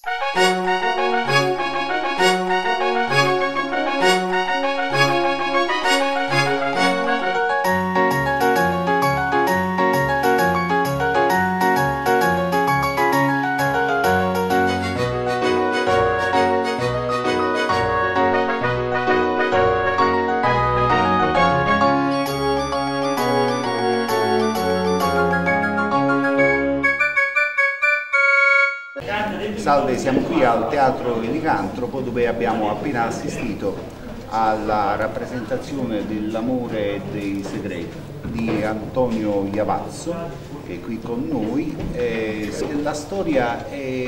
Salve, siamo qui al Teatro Elicantropo dove abbiamo appena assistito alla rappresentazione dell'amore e dei segreti di Antonio Iavazzo, che è qui con noi. La storia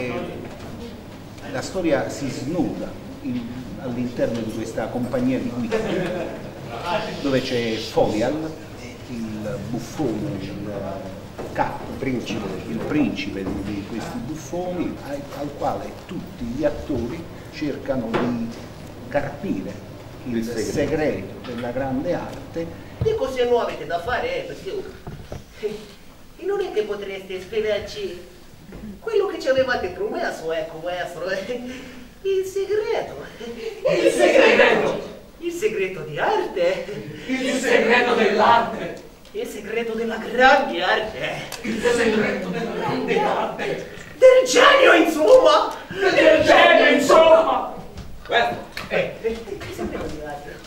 si snoda all'interno di questa compagnia di guida dove c'è Folial, il buffone, il capo, il principe di questi buffoni, al quale tutti gli attori cercano di carpire il segreto della grande arte. Che cose nuove avete da fare, perché non è che potreste spiegarci quello che ci avevate promesso, ecco, maestro, il segreto. Il segreto! Il segreto di arte. Il segreto dell'arte. Il segreto della grande arte. Il segreto della grande arte. Del genio, insomma. Del genio, insomma. Questo è il segreto di arte.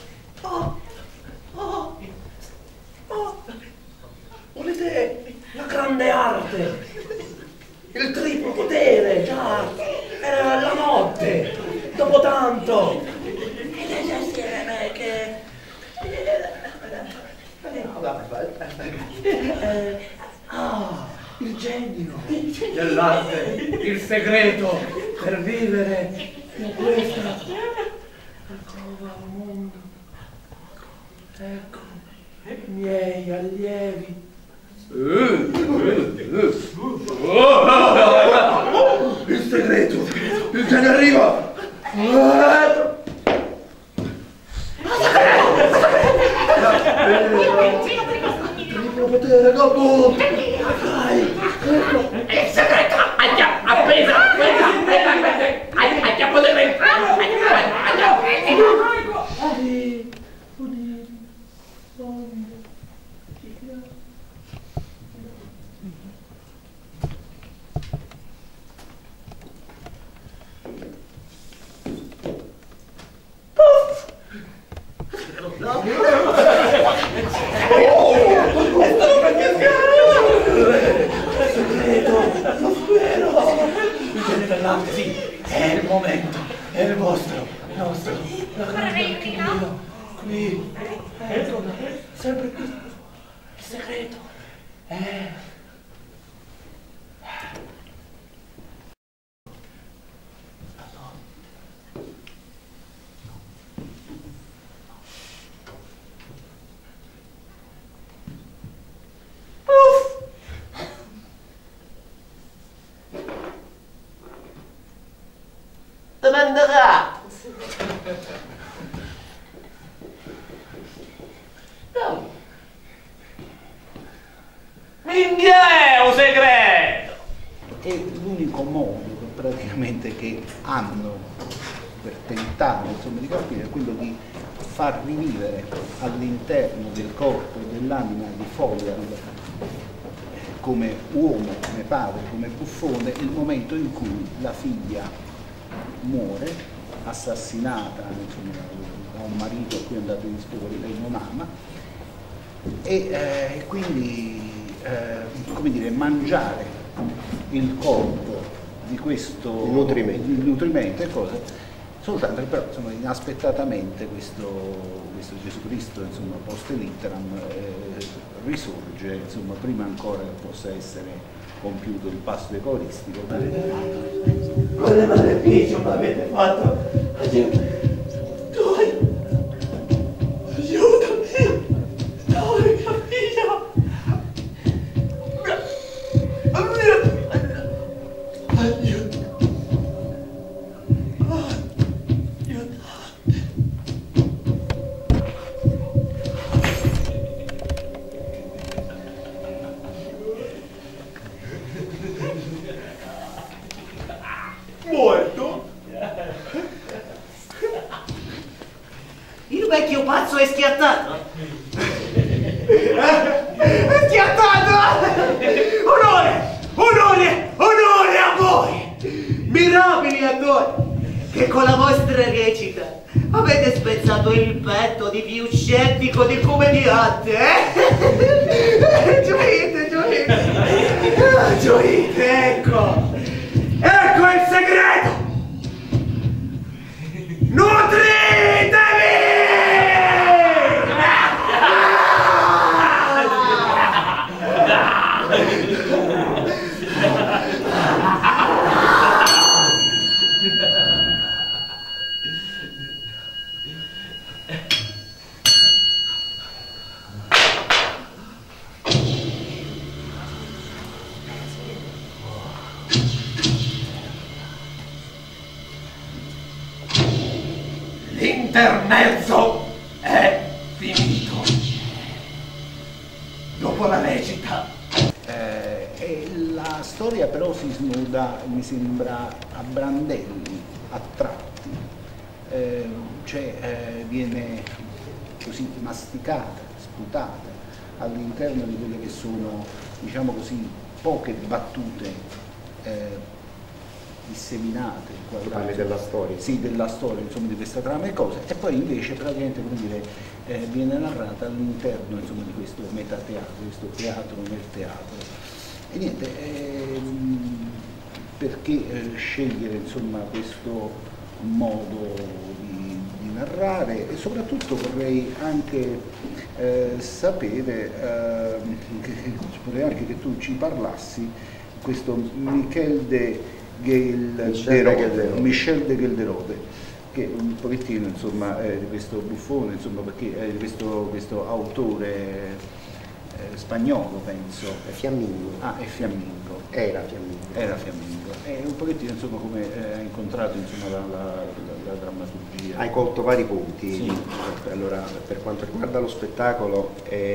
Volete la grande arte? Il triplo potere, già. Era la notte. Dopo tanto. E lei assieme che... il genio dell'arte, il segreto per vivere in questa alcova al mondo. Ecco, i miei allievi. Il segreto, il genio arriva. Triplo potere, Goku! Dai, ecco! Il segreto! Appesa! Appesa! Potere entrare! Sì, è il momento, è il vostro, nostro, la grande qui, ecco, sempre qui, il segreto, Domanderà! minchia è un segreto! E l'unico modo praticamente che hanno per tentare insomma, di capire è quello di far rivivere all'interno del corpo e dell'anima di Folial come uomo, come padre, come buffone, il momento in cui la figlia muore, assassinata insomma, da un marito a cui è andato in sposa, lei non ama, e quindi come dire, mangiare il corpo di questo nutrimento e cose, soltanto che però insomma, inaspettatamente questo Gesù Cristo insomma, post litteram risorge insomma, prima ancora che possa essere compiuto il passo eucaristico. Quale maleficio mi avete fatto? Aiutami! Dove, mia figlia? Morto? Il vecchio pazzo è schiattato? È schiattato! Onore! Onore! Onore a voi! Mirabili attori! Che con la vostra recita avete spezzato il petto di più scettico del commediante, Gioite, gioite! Gioite, ecco! Ecco il segreto! Nutritevi! L'intermezzo è finito. Dopo la recita. E la storia però si snoda, mi sembra, a brandelli, a tratti, viene così masticata, sputata all'interno di quelle che sono, diciamo così, poche battute disseminate, Tu parli della storia? Sì, della storia, insomma, di questa trama e cose, e poi invece praticamente, come dire, viene narrata all'interno, insomma, di questo metateatro, questo teatro nel teatro. E niente, perché scegliere, insomma, questo modo di narrare, e soprattutto vorrei anche sapere, vorrei anche che tu ci parlassi questo Michel de Gelderode, che un pochettino, insomma, di questo buffone, insomma, perché di questo autore spagnolo, penso. È Fiammingo. Ah, è Fiammingo. Era Fiammingo. Era Fiammingo. E un pochettino, insomma, come ha incontrato, insomma, la drammaturgia. Hai colto vari punti. Sì. Allora, per quanto riguarda lo spettacolo,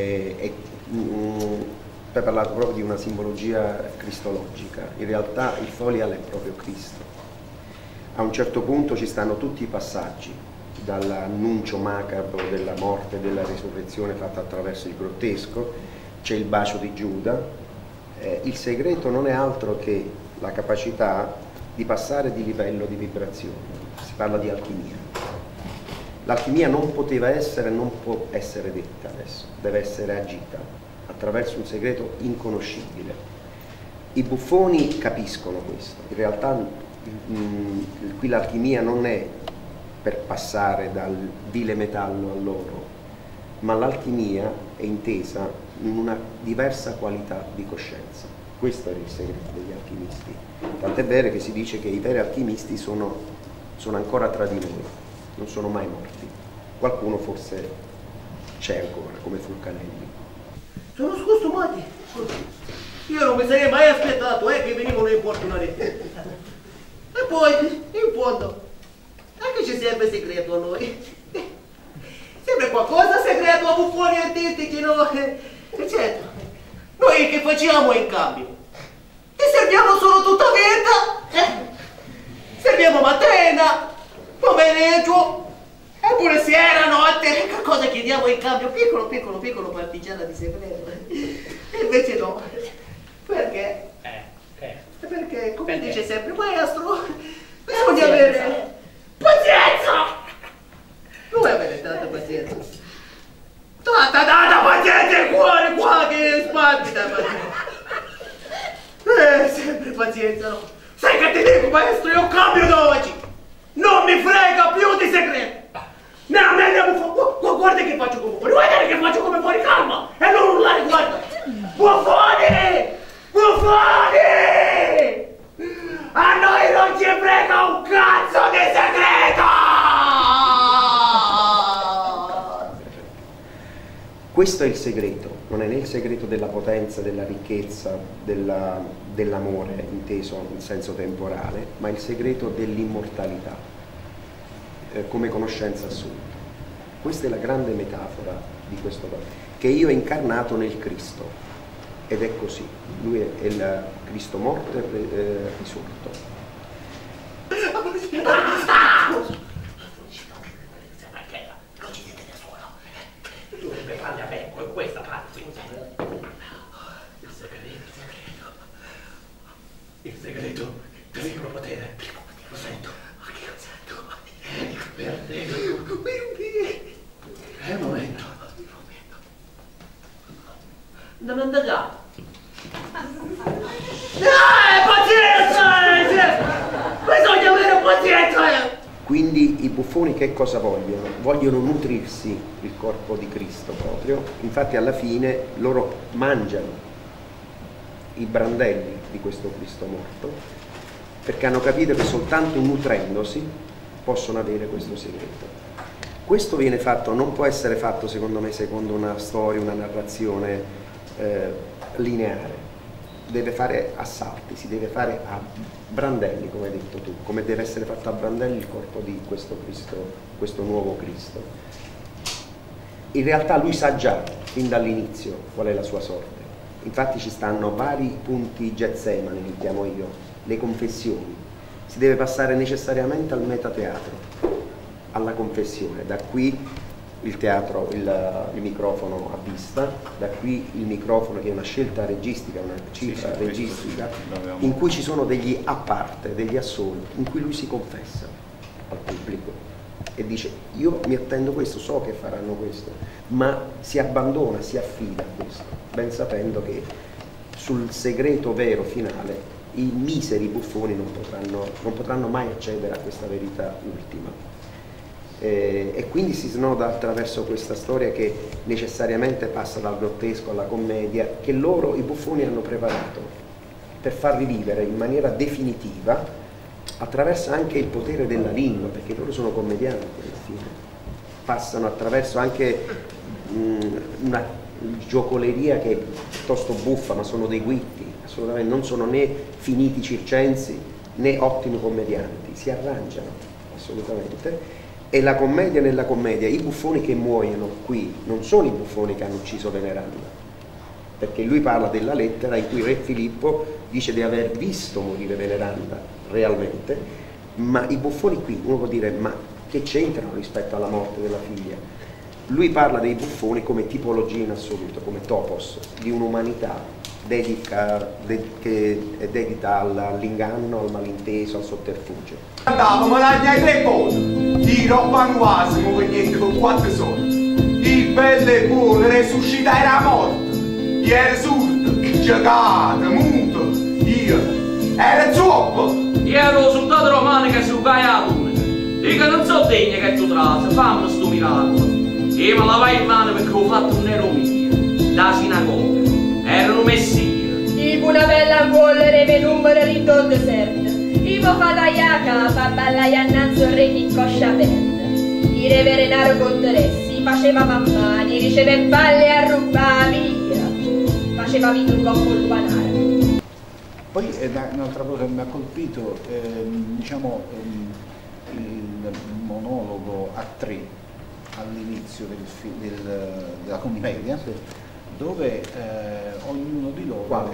tu hai parlato proprio di una simbologia cristologica. In realtà il folial è proprio Cristo. A un certo punto ci stanno tutti i passaggi, dall'annuncio macabro della morte e della risurrezione fatta attraverso il grottesco, c'è il bacio di Giuda. Il segreto non è altro che la capacità di passare di livello di vibrazione. Si parla di alchimia. L'alchimia non poteva essere, non può essere detta adesso, deve essere agita attraverso un segreto inconoscibile. I buffoni capiscono questo. In realtà qui l'alchimia non è per passare dal vile metallo all'oro, ma l'alchimia è intesa in una diversa qualità di coscienza. Questo è il segreto degli alchimisti. Tant'è vero che si dice che i veri alchimisti sono ancora tra di noi, non sono mai morti. Qualcuno forse c'è ancora, come Fulcanelli. Sono scostumati. Io non mi sarei mai aspettato che venivano a importunare. E poi, in fondo, anche ci serve segreto a noi. Sempre qualcosa segreto a buffoni artistici, no? Certo. Noi che facciamo in cambio? Ti serviamo solo tutta vita? Serviamo mattina, pomeriggio, e pure sera, notte. Che cosa chiediamo in cambio? Piccolo partigiano di segreto. E invece no. Perché? Perché, come dice sempre maestro, bisogna avere pazienza! Non avere tanta pazienza. Tanta pazienza il cuore qua che spandita. Sempre pazienza, no? Sai che ti dico, maestro, io cambio da oggi. Non mi frega più di segreto. Guarda che faccio come fuori, guarda che faccio come fuori, calma! E non urlare, guarda! Buffoni! Buffoni! A noi non ci frega un cazzo di segreto! Questo è il segreto, non è né il segreto della potenza, della ricchezza, dell'amore inteso in senso temporale, ma il segreto dell'immortalità come conoscenza assoluta. Questa è la grande metafora di questo che io ho incarnato nel Cristo, ed è così, lui è il Cristo morto e risorto. Dovrebbe farli a becco, è questa parte. Il segreto del primo potere. Lo sento. Anche lo sento. Per te. È il momento. Domanda già. Pazienza! Bisogna avere pazienza! Quindi i buffoni che cosa vogliono? Vogliono nutrirsi il corpo di Cristo proprio, infatti alla fine loro mangiano i brandelli di questo Cristo morto, perché hanno capito che soltanto nutrendosi possono avere questo segreto. Questo viene fatto, non può essere fatto secondo me secondo una storia, una narrazione lineare, deve fare a salti, si deve fare a brandelli, come hai detto tu, come deve essere fatto a brandelli il corpo di questo Cristo, questo nuovo Cristo. In realtà lui sa già fin dall'inizio qual è la sua sorte, infatti ci stanno vari punti Getsemani, li chiamo io, le confessioni, si deve passare necessariamente al metateatro, alla confessione, da qui il teatro, il microfono a vista, da qui il microfono che è una scelta registica, una cifra registica, in cui ci sono degli a parte, degli assoli, in cui lui si confessa al pubblico e dice io mi attendo questo, so che faranno questo, ma si abbandona, si affida a questo, ben sapendo che sul segreto vero finale i miseri buffoni non potranno mai accedere a questa verità ultima. E quindi si snoda attraverso questa storia che necessariamente passa dal grottesco alla commedia, che loro, i buffoni, hanno preparato per far rivivere in maniera definitiva, attraverso anche il potere della lingua, perché loro sono commedianti alla fine, passano attraverso anche una giocoleria che è piuttosto buffa, ma sono dei guitti, assolutamente non sono né finiti circensi né ottimi commedianti, si arrangiano assolutamente. E la commedia nella commedia, i buffoni che muoiono qui non sono i buffoni che hanno ucciso Veneranda, perché lui parla della lettera in cui Re Filippo dice di aver visto morire Veneranda realmente, ma i buffoni qui, uno può dire ma che c'entrano rispetto alla morte della figlia? Lui parla dei buffoni come tipologia in assoluto, come topos, di un'umanità che è dedita all'inganno, al malinteso, al sotterfugio. Andavo, ma l'agna tre cose, il robbanuasimo per niente con 4 soldi, il bello e buono resuscitare la morte, io ero surdo, giocato, muto, io ero zoppo. Io ero lo soldato romano che si a luna, dico non so degno che tu trasa, fammi sto miracolo. Io me la vai in mano perché ho fatto un nero mio, da sinagoga. Erano messia. Tipo una bella bollere per numero ridotto deserto. Ivo fataiaca, fa balla iannanzo re in coscia aperta. I reverenaro conteressi, faceva mammani, riceve palle a rubare via. Faceva vita un coppo il panare. Poi un'altra cosa che mi ha colpito, diciamo, il monologo a tre all'inizio della commedia, dove ognuno di loro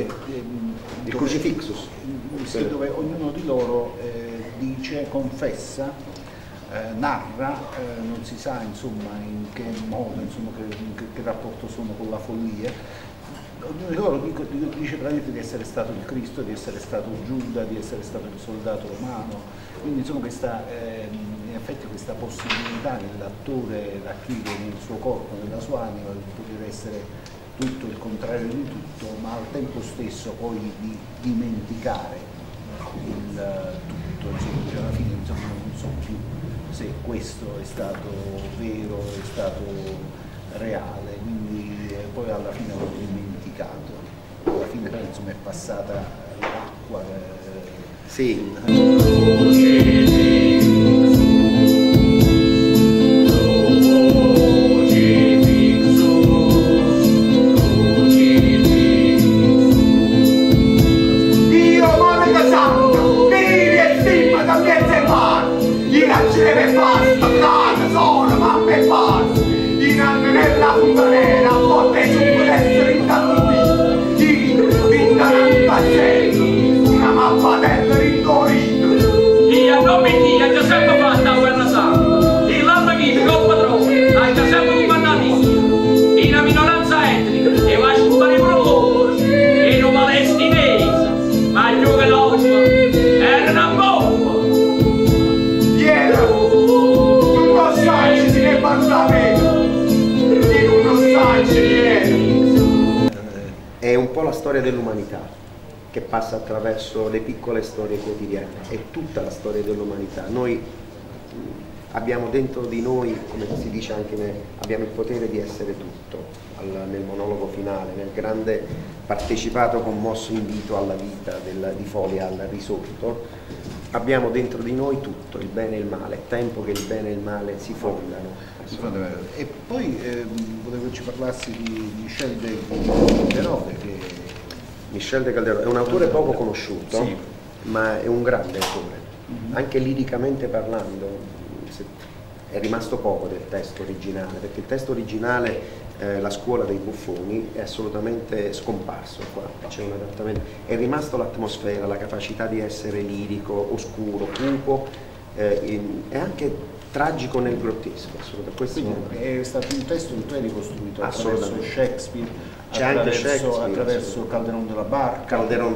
il crucifixus, dove ognuno di loro dice, confessa, narra, non si sa insomma in che modo, insomma, che rapporto sono con la follia. Ognuno di loro dice praticamente di essere stato il Cristo, di essere stato Giuda, di essere stato il soldato romano, quindi insomma in effetti questa possibilità nell'attore racchiude nel suo corpo, nella sua anima, di poter essere tutto il contrario di tutto, ma al tempo stesso poi di dimenticare il tutto, insomma, cioè alla fine insomma, non so più se questo è stato vero, è stato reale, quindi poi alla fine l'ho dimenticato, alla fine insomma è passata l'acqua. Sì. Nella fontanera, a volte su può essere incattupito, vinta nel pazienza, una mappa del rincorito. Io La Bibbia ha già sempre fatta la guerra santa. Il Lamborghini col padrone ha già sempre comandato io. In una minoranza etnica e va a sputare i prologhi. E non palestinesi, ma io che l'oggi era una bomba. Piera, tu non sai se ne parla meno. E tu non sai se viene. È un po' la storia dell'umanità che passa attraverso le piccole storie quotidiane, è tutta la storia dell'umanità. Noi abbiamo dentro di noi, come si dice anche, abbiamo il potere di essere tutto, nel monologo finale, nel grande partecipato commosso invito alla vita di Folia al risorto, abbiamo dentro di noi tutto, il bene e il male, è tempo che il bene e il male si fondano. E poi volevo che ci parlassi di Michel de Calderode, che Michel de Calderode è un autore poco conosciuto, sì, ma è un grande autore, anche liricamente parlando. È rimasto poco del testo originale, perché il testo originale, La scuola dei buffoni, è assolutamente scomparso qua, c'è un adattamento, è rimasto l'atmosfera, la capacità di essere lirico, oscuro, cupo, è anche tragico nel grottesco, assolutamente. Quindi è stato un testo che tu hai ricostruito attraverso Shakespeare, attraverso Calderon de la Barca,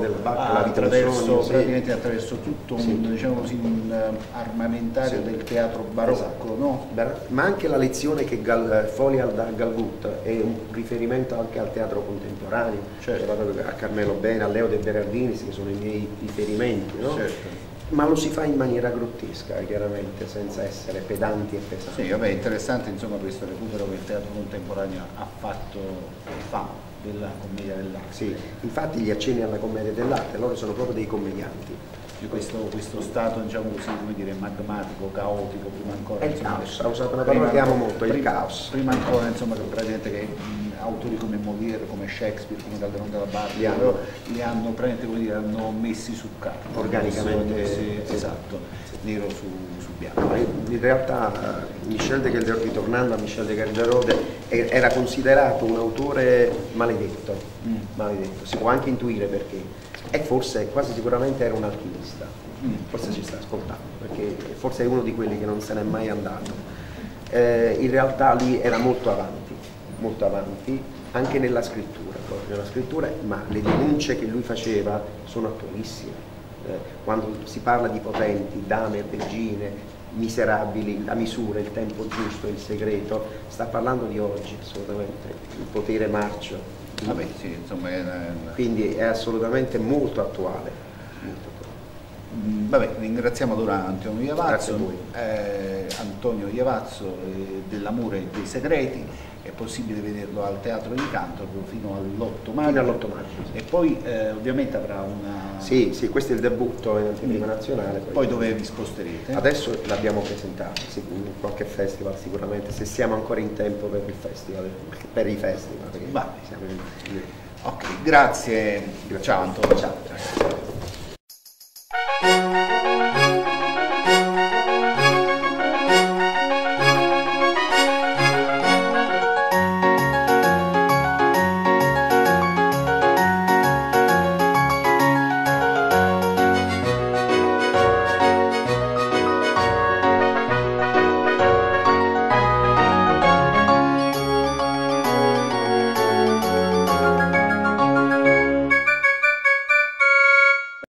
attraverso tutto un, diciamo così, un armamentario del teatro barocco, no? Ma anche la lezione che Folia dà a Galgut è un riferimento anche al teatro contemporaneo, certo, a Carmelo Bene, a Leo De Berardini, che sono i miei riferimenti, no? Certo. Ma lo si fa in maniera grottesca, chiaramente, senza essere pedanti e pesanti. Sì, vabbè, è interessante insomma questo recupero che il teatro contemporaneo ha fatto e fa della commedia dell'arte. Sì, infatti gli accenni alla commedia dell'arte, loro sono proprio dei commedianti. Questo stato, diciamo così, come dire, magmatico, caotico, prima ancora. È il caos, ha usato una parola che amo molto, il caos. Prima ancora, insomma, che praticamente che autori come Molière, come Shakespeare, come Calderon della Barca, li hanno praticamente, come dire, hanno messi su carta. Organicamente. Esatto, nero su bianco. In realtà Michel de Calderode, ritornando a Michel de Calderode, era considerato un autore maledetto, maledetto, si può anche intuire perché. E forse, quasi sicuramente era un alchimista, forse ci sta ascoltando, perché forse è uno di quelli che non se n'è mai andato. In realtà lì era molto avanti, anche nella scrittura, ma le denunce che lui faceva sono attualissime. Quando si parla di potenti, dame, regine, miserabili, la misura, il tempo giusto, il segreto, sta parlando di oggi, assolutamente, il potere marcio. Vabbè, sì, insomma, quindi è assolutamente molto attuale. Vabbè, ringraziamo allora Antonio Iavazzo. Grazie a voi. Antonio Iavazzo dell'Amore e dei Segreti. È possibile vederlo al Teatro di Canto fino all'8 maggio. Fino all'8 maggio. Sì. E poi ovviamente avrà una... Sì, questo è il debutto in anteprima nazionale. Poi dove vi sposterete? Adesso l'abbiamo presentato, in qualche festival sicuramente, se siamo ancora in tempo per il festival, per i festival. Perché siamo in... Ok, grazie. Ciao Antonio. Ciao.